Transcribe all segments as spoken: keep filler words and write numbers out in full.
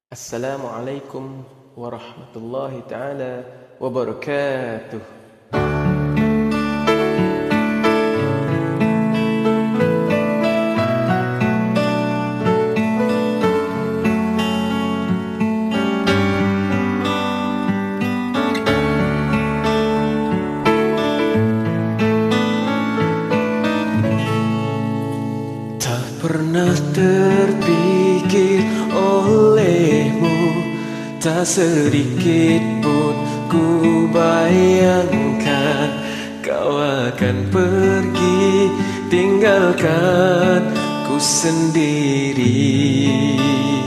Assalamualaikum warahmatullahi ta'ala wabarakatuh. Tak pernah terpikir olehmu, tak sedikit pun ku bayangkan kau akan pergi tinggalkan ku sendiri.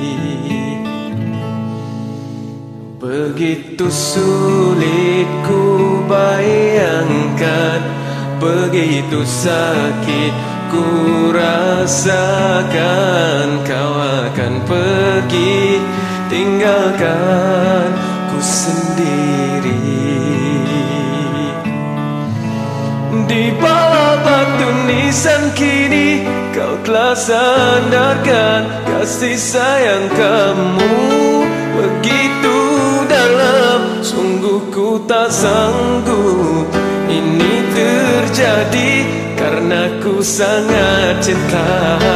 Begitu sulit ku bayangkan, begitu sakit ku rasakan kau akan pergi tinggalkan ku sendiri. Di bawah batu nisan kini kau telah sandarkan kasih sayang kamu begitu dalam. Sungguh ku tak sanggup ini terjadi karena ku sangat cinta.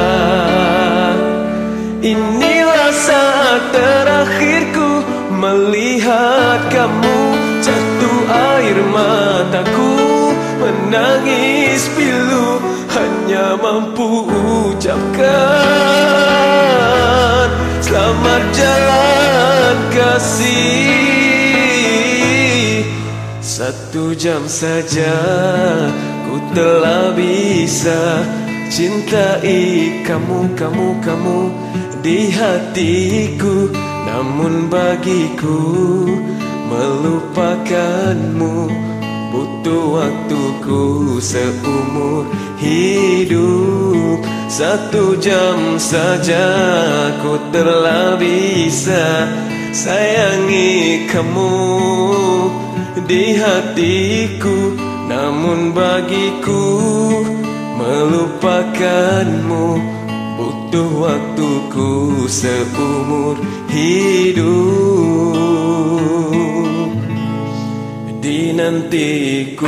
Inilah saat terakhirku melihat kamu, jatuh air mataku menangis pilu, hanya mampu ucapkan selamat jalan kasih. Satu jam saja ku telah bisa cintai kamu, kamu, kamu di hatiku. Namun bagiku melupakanmu butuh waktuku seumur hidup. Satu jam saja ku telah bisa sayangi kamu di hatiku. Namun bagiku melupakanmu butuh waktuku seumur hidup. Dinantiku.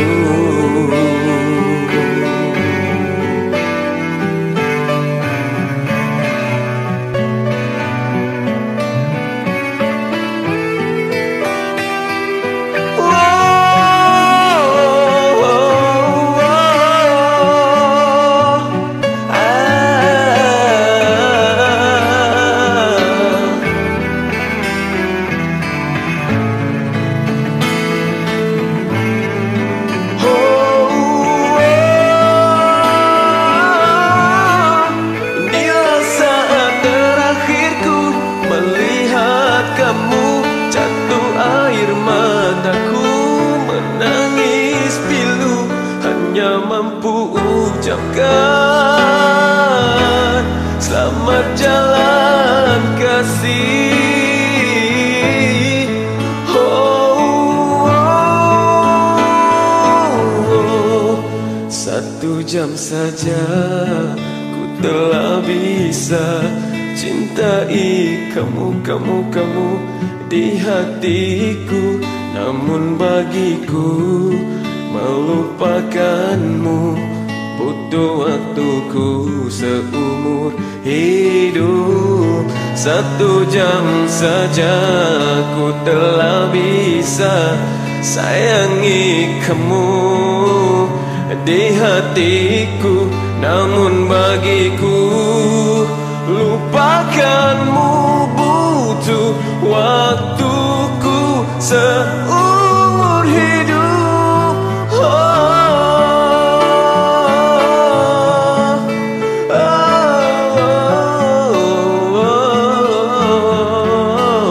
Kamu jatuh air mataku menangis pilu, hanya mampu ucapkan selamat jalan kasih. Oh, oh, oh. Satu jam saja ku telah bisa cintai kamu, kamu, kamu di hatiku. Namun bagiku melupakanmu butuh waktuku seumur hidup. Satu jam saja ku telah bisa sayangi kamu di hatiku. Namun bagiku lupakanmu butuh waktuku seumur hidup. Oh, oh, oh, oh.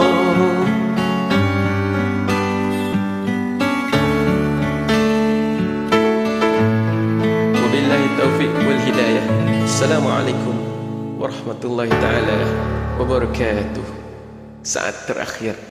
Wabillahi taufiq wal hidayah. Assalamualaikum warahmatullahi ta'ala wabarakatuh. Saat terakhir.